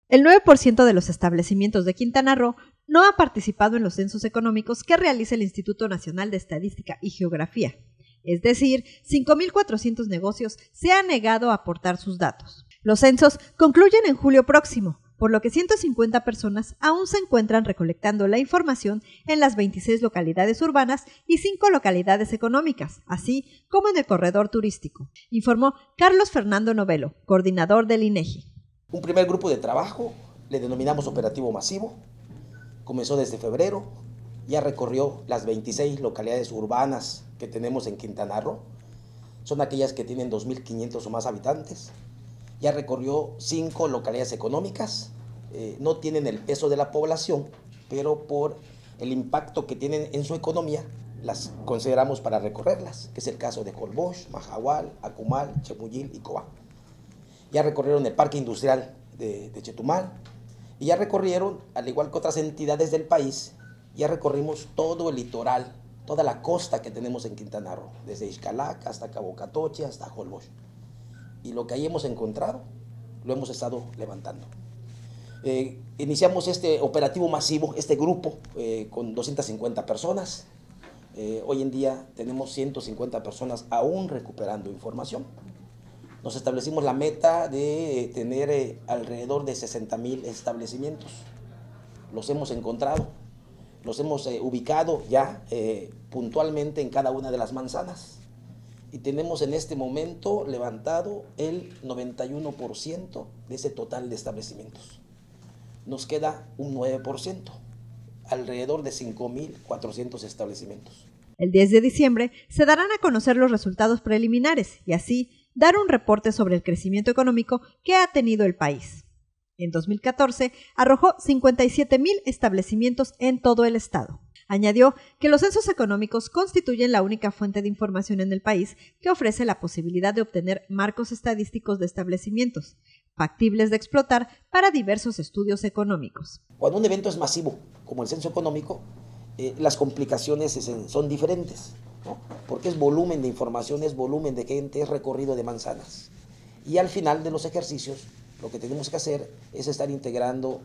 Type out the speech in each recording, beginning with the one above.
El 9% de los establecimientos de Quintana Roo no ha participado en los censos económicos que realiza el Instituto Nacional de Estadística y Geografía. Es decir, 5.400 negocios se han negado a aportar sus datos. Los censos concluyen en julio próximo, por lo que 150 personas aún se encuentran recolectando la información en las 26 localidades urbanas y 5 localidades económicas, así como en el corredor turístico, informó Carlos Fernando Novelo, coordinador del INEGI. Un primer grupo de trabajo, le denominamos operativo masivo, comenzó desde febrero, ya recorrió las 26 localidades urbanas que tenemos en Quintana Roo, son aquellas que tienen 2.500 o más habitantes, ya recorrió 5 localidades económicas, no tienen el peso de la población, pero por el impacto que tienen en su economía, las consideramos para recorrerlas, que es el caso de Holbox, Mahahual, Acumal, Chemuyil y Cobá. Ya recorrieron el parque industrial de Chetumal y ya recorrieron, al igual que otras entidades del país, ya recorrimos todo el litoral, toda la costa que tenemos en Quintana Roo, desde Ixcalac hasta Cabo Catoche hasta Holbox. Y lo que ahí hemos encontrado, lo hemos estado levantando. Iniciamos este operativo masivo, este grupo, con 250 personas. Hoy en día tenemos 150 personas aún recuperando información. Nos establecimos la meta de tener alrededor de 60,000 establecimientos. Los hemos encontrado, los hemos ubicado ya puntualmente en cada una de las manzanas. Y tenemos en este momento levantado el 91% de ese total de establecimientos. Nos queda un 9%, alrededor de 5.400 establecimientos. El 10 de diciembre se darán a conocer los resultados preliminares y así dar un reporte sobre el crecimiento económico que ha tenido el país. En 2014 arrojó 57,000 establecimientos en todo el estado. Añadió que los censos económicos constituyen la única fuente de información en el país que ofrece la posibilidad de obtener marcos estadísticos de establecimientos, factibles de explotar para diversos estudios económicos. Cuando un evento es masivo, como el censo económico, las complicaciones son diferentes, ¿no? Porque es volumen de información, es volumen de gente, es recorrido de manzanas. Y al final de los ejercicios, lo que tenemos que hacer es estar integrando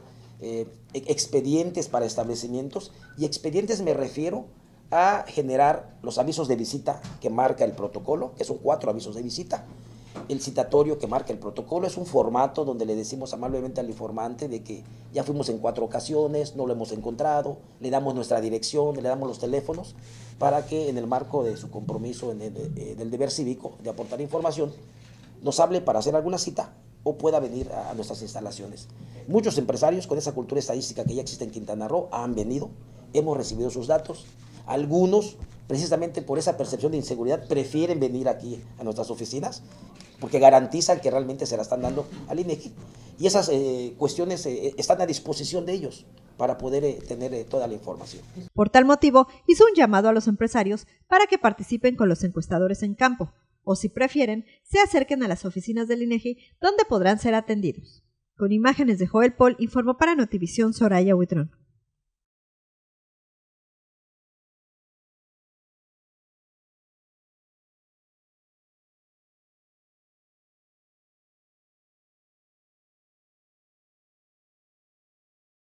expedientes para establecimientos, y expedientes me refiero a generar los avisos de visita que marca el protocolo, que son 4 avisos de visita. El citatorio que marca el protocolo es un formato donde le decimos amablemente al informante de que ya fuimos en 4 ocasiones, no lo hemos encontrado, le damos nuestra dirección, le damos los teléfonos, para que en el marco de su compromiso del deber cívico de aportar información, nos hable para hacer alguna cita o pueda venir a nuestras instalaciones. Muchos empresarios con esa cultura estadística que ya existe en Quintana Roo han venido, hemos recibido sus datos. Algunos, precisamente por esa percepción de inseguridad, prefieren venir aquí a nuestras oficinas porque garantizan que realmente se la están dando al INEGI. Y esas cuestiones están a disposición de ellos para poder tener toda la información. Por tal motivo, hizo un llamado a los empresarios para que participen con los encuestadores en campo, o si prefieren, se acerquen a las oficinas del INEGI, donde podrán ser atendidos. Con imágenes de Joel Paul, informó para Notivisión Soraya Huitrón.